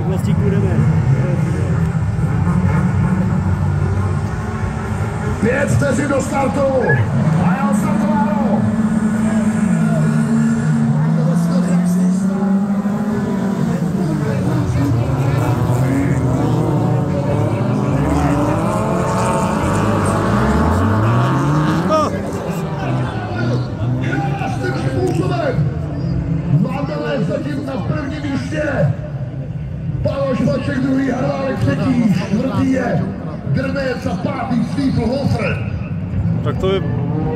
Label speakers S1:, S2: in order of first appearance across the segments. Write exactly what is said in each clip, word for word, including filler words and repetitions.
S1: Vlastíku jdeme.
S2: Pět vteřin do startu. A já startováno. Zatím na prvním místě. Pavel Švaček druhý, Harvánek třetí, čtvrtý je Grnec a pátý Steve Hofer.
S3: Tak to je...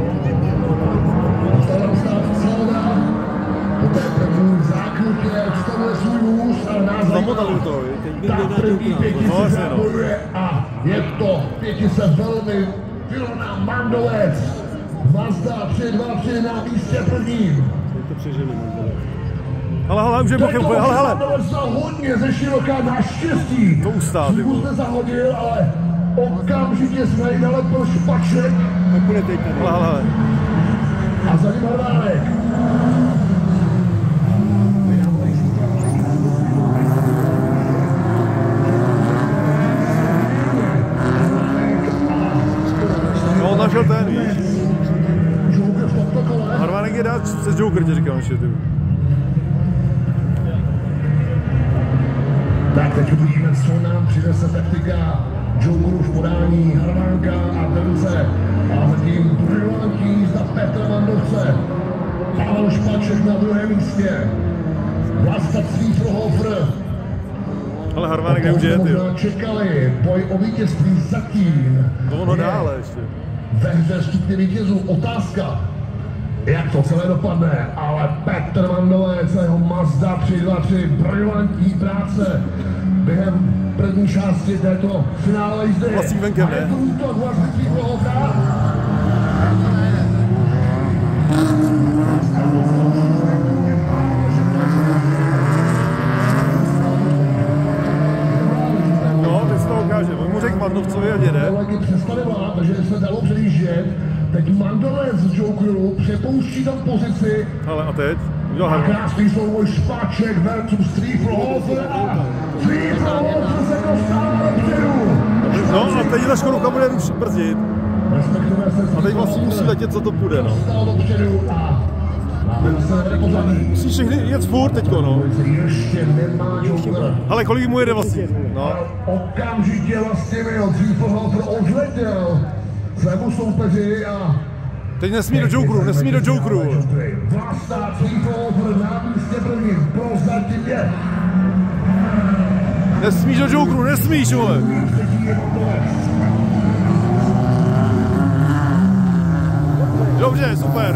S2: Tam stát Salda, poté první zákrutě odstavuje svůj vůz a názor ta první pěti se zábojuje a je to pěti se velmi vyrovná Mandolec. Mazda tři dva tři na místě prvním.
S1: To přežili Mandolec.
S3: Hele, hele, už je bokem, hele, hele.
S2: Mandolec za hodně ze široká naštěstí.
S3: To ustál, ty vole.
S2: Zahodil, ale okamžitě jsme jí nalepil Špaček.
S1: Tak bude teď tady.
S3: Hele, hele.
S2: A za ním Harvánek.
S3: No, on našel ten, víš. Harvánek je dát přes Joker, tě říkám ještě, ty.
S2: Tak teď uvidíme, co nám přinese taktika Jokeru v podání Harvánka a Dence. A zatím brilantní jízda Petra Mandovce. Pavel Špaček na druhém místě. Vlasta Cvífrohofer.
S3: Ale Harvánek neužije, ty jo.
S2: Čekali boj o vítězství zatím.
S3: To ono dále ještě.
S2: Ve hře stupně vítězů otázka, jak to celé dopadne, ale Petr Mandolec a jeho Mazda tři dva tři, brilantní práce během první části této finále jízdy.
S3: Vlastní venkem, ne?
S2: A je to útok Vlastní Cvífrohofer.
S3: No, teď se to ukáže, on mu řekl Mandovcovi a jede.
S2: Kolegy přestane vlád, takže se dalo předjíždět. Teď Mandolec z Jokeru přepouští tam pozici.
S3: Ale a teď? Udělal
S2: A
S3: Harvánek.
S2: krásný souboj Špaček versus Cvífrohofer a Cvífrohofer se dostává dopředu.
S3: No a teď ta Škodovka bude už brzdit. A teď vlastně musí letět, co to půjde, no. Musí všechny jet furt teďko, no. Ale kolik mu jede vlastně? No.
S2: Okamžitě vlastně měl Cvífrohofer odletěl svému soupeři a
S3: teď nesmí do Jokeru, nesmí do Jokeru.
S2: Vlasta Cvífrohofer na místě prvním, prozatím.
S3: Nesmíš do Jokeru, nesmíš, vole. Dobře, super.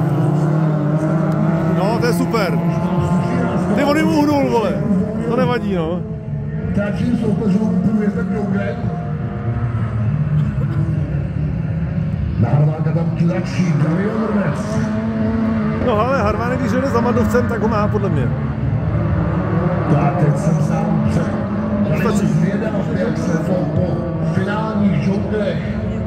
S3: No, to je super. Ty on jim uhnul, vole. To nevadí, no.
S2: Tlačím soupeřům průjezdem Jokerem. Na Harvánka tam tlačí Daniel Mrnec.
S3: No ale Harvánek, když jde za Mandovcem, tak ho má, podle mě.
S2: Tak, teď jsem sám před. Stačí. Zvědav, jak se to po finálních Jokerech.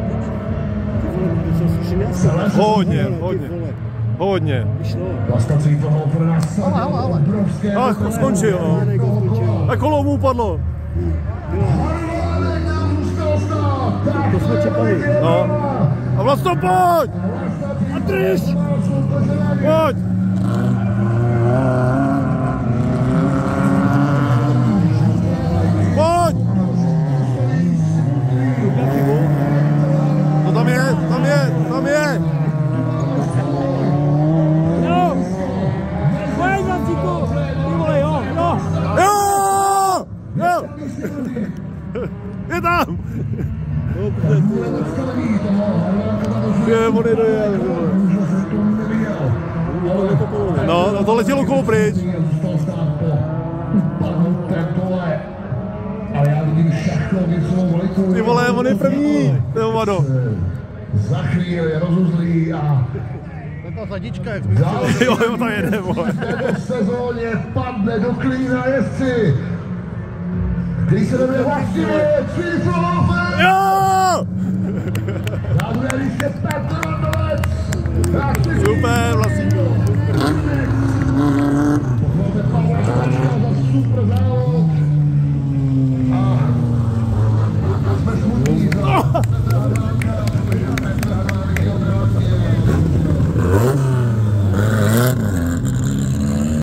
S3: Hodně, hodně. Hodně.
S2: Vlasta Cvífrohofer nasadil obrovské...
S3: Ale skončil, no. A kolo mu upadlo.
S2: Harvánek nám zůstal stát.
S1: To jsme čekali.
S3: No. A Vlasto, pojď! A drž! Pojď! Pojď! No tam je, tam je, tam je!
S1: Jo! Pojď, Vlastíku! Ty vole, jo, jo!
S3: Jo! Jo! Je tam! Je, on je dojel. No, no to letělo kolo pryč. Ty vole, on je první. To je hovado.
S2: Za chvíli rozuzlí a...
S1: Ta zadička, jak
S3: Jo, jo, to jede, vole.
S2: V této sezóně padne do klína jezdci, který se jmenuje Vlastimil Cvífrohofer.
S3: Jo!
S2: Na druhé místě Petr Mandolec.
S3: Super, Vlastíku.